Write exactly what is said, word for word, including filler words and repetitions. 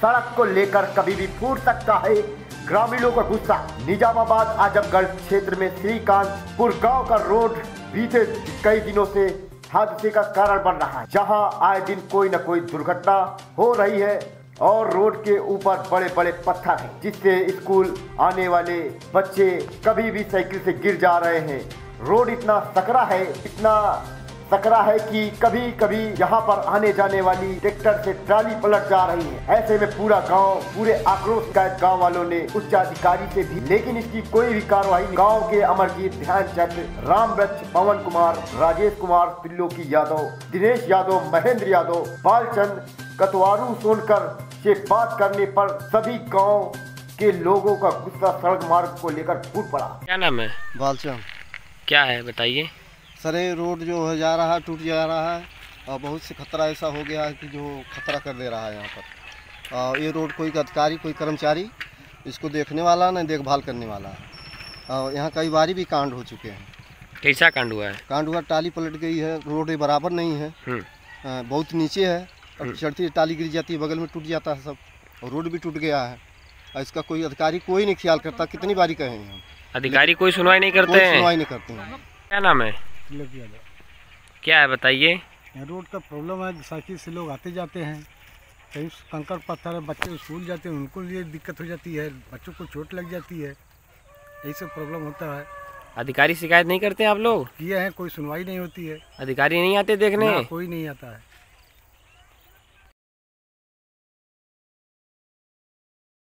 सड़क को लेकर कभी भी फूट सकता है ग्रामीणों का गुस्सा। निजामाबाद आजमगढ़ क्षेत्र में श्रीकांतपुर गांव का रोड बीते कई दिनों से हादसे का कारण बन रहा है, जहां आए दिन कोई न कोई दुर्घटना हो रही है और रोड के ऊपर बड़े बड़े पत्थर हैं, जिससे स्कूल आने वाले बच्चे कभी भी साइकिल से गिर जा रहे हैं। रोड इतना सकरा है, इतना सकरा है कि कभी कभी यहाँ पर आने जाने वाली ट्रैक्टर से ट्राली पलट जा रही है। ऐसे में पूरा गांव, पूरे आक्रोश का गांव वालों ने उच्च अधिकारी से भी, लेकिन इसकी कोई भी कार्रवाई। गांव के अमरजीत, ध्यानचंद, रामवृक्ष, पवन कुमार, राजेश कुमार, त्रिलोकी यादव, दिनेश यादव, महेंद्र यादव, बालचंद कतवारू सोनकर से बात करने पर सभी गाँव के लोगों का गुस्सा सड़क मार्ग को लेकर फूट पड़ा। क्या नाम है? बालचंद। क्या है बताइए। सर ये रोड जो है जा रहा है, टूट जा रहा है और बहुत से खतरा ऐसा हो गया है कि जो खतरा कर दे रहा है यहाँ पर। और ये रोड कोई अधिकारी, कोई कर्मचारी इसको देखने वाला न देखभाल करने वाला है। और यहाँ कई बारी भी कांड हो चुके हैं। कैसा कांड हुआ है? कांड हुआ, टाली पलट गई है, रोड बराबर नहीं है, बहुत नीचे है, अब चढ़ती टाली गिर जाती है, बगल में टूट जाता है सब, और रोड भी टूट गया है। और इसका कोई अधिकारी कोई नहीं ख्याल करता। कितनी बारी कहें हम, अधिकारी कोई सुनवाई नहीं करते हैं। सुनवाई नहीं करते हैं। क्या नाम है? क्या है बताइए। यहाँ रोड का प्रॉब्लम है, साइकिल से लोग आते जाते हैं, कहीं कंकड़ पत्थर है, बच्चे स्कूल जाते हैं, उनको लिए दिक्कत हो जाती है, बच्चों को चोट लग जाती है, यही सब प्रॉब्लम होता है। अधिकारी शिकायत नहीं करते आप लोग? किए हैं, कोई सुनवाई नहीं होती है। अधिकारी नहीं आते देखने? कोई नहीं आता है।